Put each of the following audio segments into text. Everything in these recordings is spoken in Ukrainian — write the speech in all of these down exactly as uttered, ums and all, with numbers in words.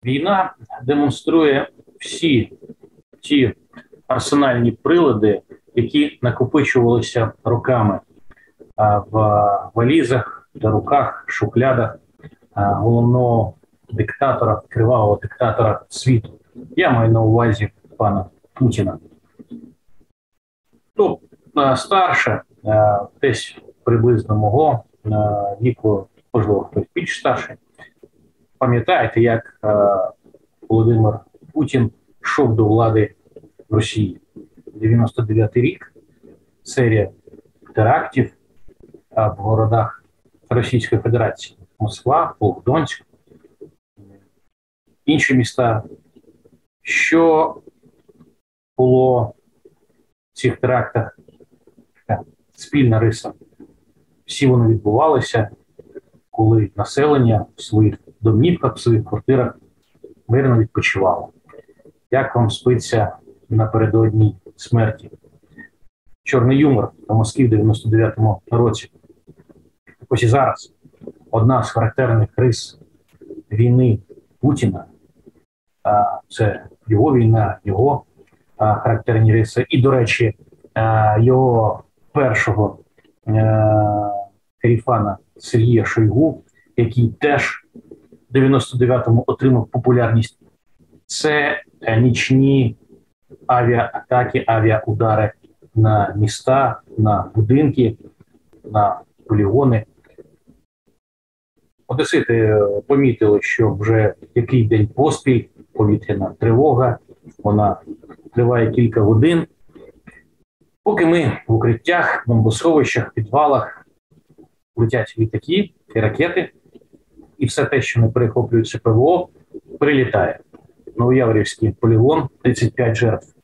Війна демонструє всі ті арсенальні прилади, які накопичувалися роками в валізах, на руках, шухлядах головного диктатора, кривавого диктатора світу. Я маю на увазі пана Путіна. Хто старше, десь приблизно мого віку, можливо, хтось більш старший, пам'ятаєте, як Володимир Путін йшов до влади в Росії? дев'яносто дев'ятий рік, серія терактів в городах Російської Федерації. Москва, Волгодонськ, інші міста. Що було в цих терактах? Спільна риса. Всі вони відбувалися, коли населення в своїх домівках, в своїх квартирах мирно відпочивало. Як вам спиться напередодні смерті? Чорний юмор на Москві в дев'яносто дев'ятому році. Ось і зараз одна з характерних рис війни Путіна – це його війна, його характерні риси. І, до речі, його першого каріфана Сергія Шойгу, який теж в дев'яносто дев'ятому отримав популярність. Це нічні авіаатаки, авіаудари на міста, на будинки, на полігони. Одесити помітили, що вже який день поспіль повітряна тривога, вона триває кілька годин. Поки ми в укриттях, бомбосховищах, підвалах летять літаки і ракети, і все те, що не перехоплюється ПВО, прилітає. Новояворівський полігон, тридцять п'ять жертв.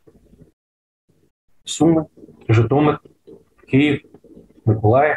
Суми, Житомир, Київ, Миколаїв.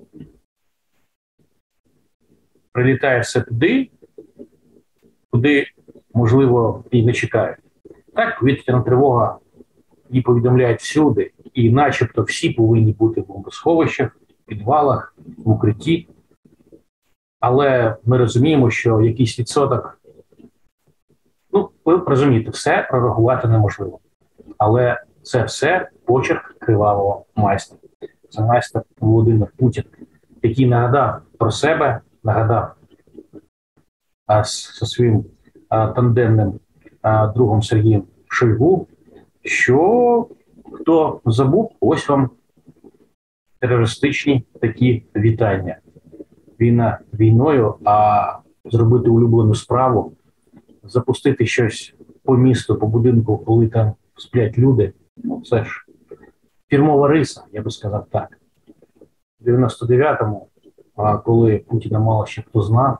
Прилітає все туди, куди, можливо, і не чекають. Так, повітряна тривога, її повідомляють всюди, і начебто всі повинні бути в бомбосховищах, підвалах, в укритті. Але ми розуміємо, що якийсь відсоток, ну, ви розумієте, все прорахувати неможливо. Але це все почерк кривавого майстра. Це майстер Володимир Путін, який нагадав про себе, нагадав а, зі своїм а, тандемним а, другом Сергієм Шойгу, що хто забув, ось вам терористичні такі вітання. Війна війною, а зробити улюблену справу, запустити щось по місту, по будинку, коли там сплять люди, ну це ж фірмова риса, я би сказав так. В дев'яносто дев'ятому, коли Путіна мало ще хто знав,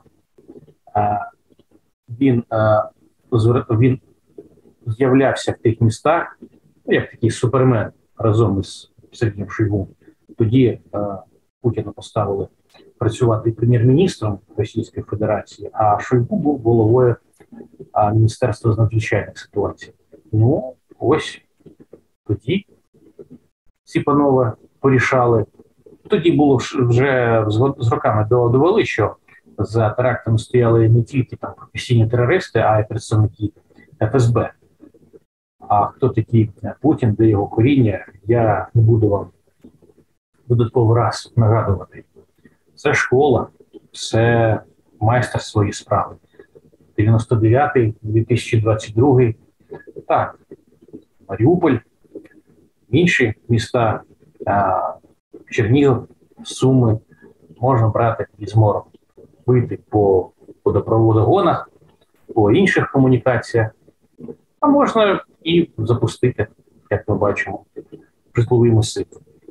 він, він з'являвся в тих містах, ну, як такий супермен разом із Сергієм Шойгу. Тоді Путіна поставили працювати прем'єр-міністром Російської Федерації, а Шойгу був головою Міністерства з надзвичайних ситуацій. Ну, ось тоді ці панове порішали. Тоді було вже з роками довели, що за терактами стояли не тільки там професійні терористи, а й представники Еф Ес Бе. А хто такий Путін, де його коріння, я не буду вам додатково раз нагадувати. Це школа, це майстер своєї справи. дев'яносто дев'ятий, дві тисячі двадцять другий, так, Маріуполь, інші міста, Чернігів, Суми, можна брати ізмором, вийти по водопроводогонах, по інших комунікаціях, а можна і запустити, як ми бачимо, житловий масив.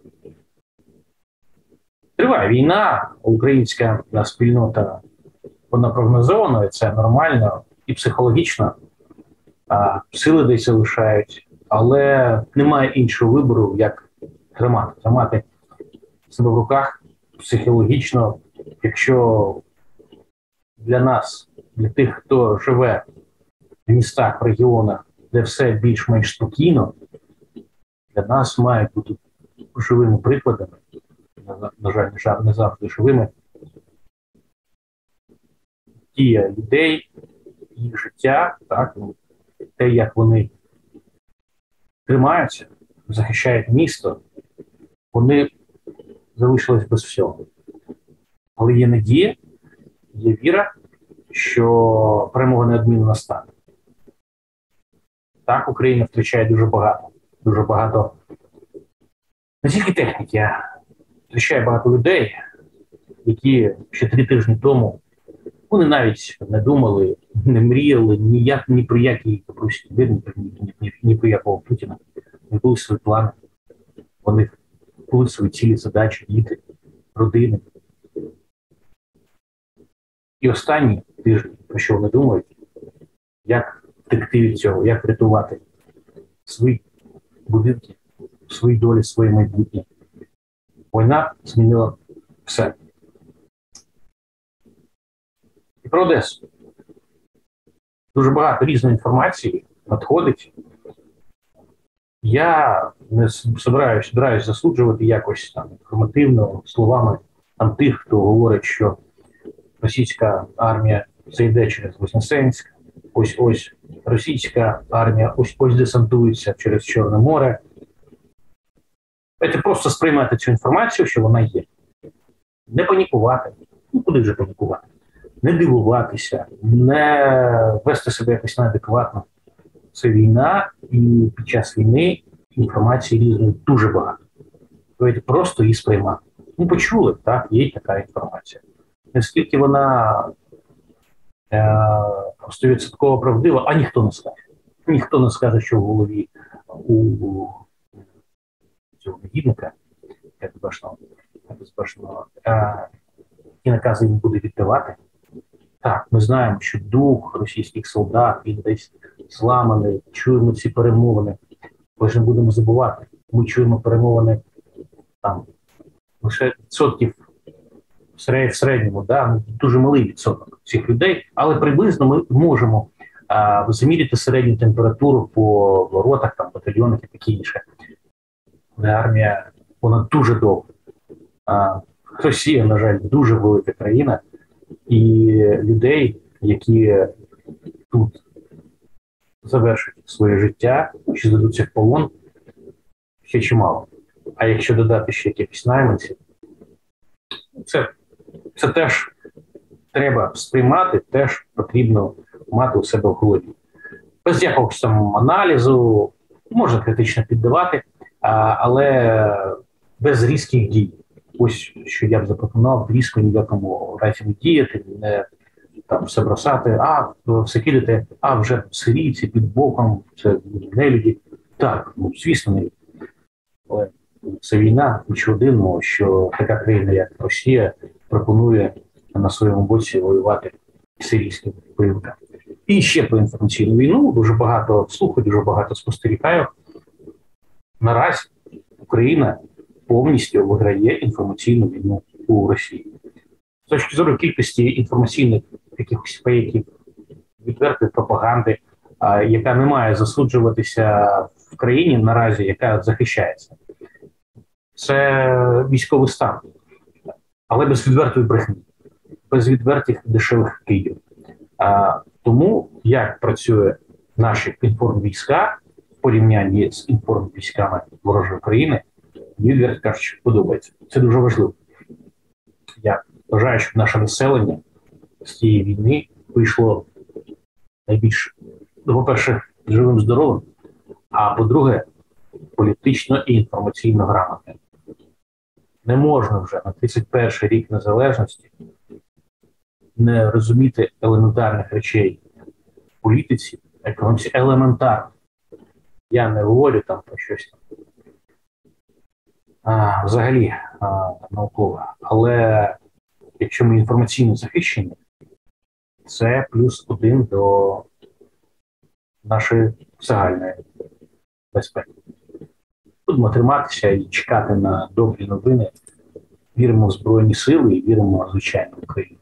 Триває війна, українська спільнота, вона прогнозована, це нормально і психологічно, а сили десь залишають, але немає іншого вибору, як тримати, тримати себе в руках психологічно, якщо для нас, для тих, хто живе в містах, в регіонах, де все більш-менш спокійно, для нас мають бути живими прикладами, на жаль, не завжди живими, дія людей, їх життя, так, те, як вони тримаються, захищають місто, вони залишились без всього. Але є надія, є віра, що перемога неодмінно настане. Так, Україна втрачає дуже багато. Дуже багато не тільки техніки, а втрачає багато людей, які ще три тижні тому вони навіть не думали, не мріяли ніяк, ні про який мир, ні, ні, ні, ні про якого Путіна. Вони були свої плани, вони були свої цілі, задачі, діти, родини. І останні тижні, про що вони думають, як втекти від цього, як врятувати свої будинки, свої долі, своє майбутнє. Війна змінила все. І про Одесу. Дуже багато різної інформації надходить. Я не збираюсь, збираюсь засуджувати якось там інформативно словами там тих, хто говорить, що російська армія зайде через Вознесенськ, ось-ось російська армія ось-ось десантується через Чорне море. Це просто сприймати цю інформацію, що вона є. Не панікувати. Ну, куди вже панікувати? Не дивуватися, не вести себе якось неадекватно. Це війна, і під час війни інформації різної дуже багато. Давайте просто її сприймати. Ну, почули, так, є така інформація. Наскільки вона сто відсотків е, правдива, а ніхто не скаже. Ніхто не скаже, що в голові у цього негідника, як безбашного, безбашного, е, і накази він буде віддавати. Так, ми знаємо, що дух російських солдат, він десь зламаний, чуємо ці перемовини. Ми ж не будемо забувати. Ми чуємо перемовини там лише відсотків в середньому, да, дуже малий відсоток цих людей, але приблизно ми можемо а, заміряти середню температуру по ротах, там, батальйонах і таке інше. Армія, вона дуже довга. А, Росія, на жаль, дуже велика країна, і людей, які тут завершать своє життя, чи здадуться в полон, ще чимало. А якщо додати ще якихось найманців, це, це теж треба сприймати, теж потрібно мати у себе в голові. Без якогось там аналізу, можна критично піддавати, а, але без різких дій. Ось, що я б запропонував, різко ні в якому разі не діяти, не там все бросати, а все кидати, а вже сирійці під боком, це нелюді. Так, ну, звісно, не. Але це війна, нічого дивного, що така країна, як Росія, пропонує на своєму боці воювати сирійським бойовикам. І ще про інформаційну війну, дуже багато слухаю, дуже багато спостерігаю. Наразі Україна повністю виграє інформаційну війну у Росії. З точки зору кількості інформаційних якихось фейків, відвертої пропаганди, а, яка не має засуджуватися в країні наразі, яка захищається. Це військовий стан, але без відвертої брехні, без відвертих дешевих київ. А, тому як працює наші інформвійська в порівнянні з інформвійськами ворожої країни, мені, відверто кажучи, подобається. Це дуже важливо. Я вважаю, щоб наше населення з цієї війни вийшло найбільш, ну, по-перше, живим, здоровим, а по-друге, політично і інформаційно грамотним. Не можна вже на тридцять перший рік незалежності не розуміти елементарних речей в політиці, економіці, елементарно. Я не говорю там про щось там, а, взагалі а, науково, але якщо ми інформаційно захищені, це плюс один до нашої загальної безпеки. Будемо триматися і чекати на добрі новини. Віримо в Збройні Сили і віримо, звичайно, в Україну.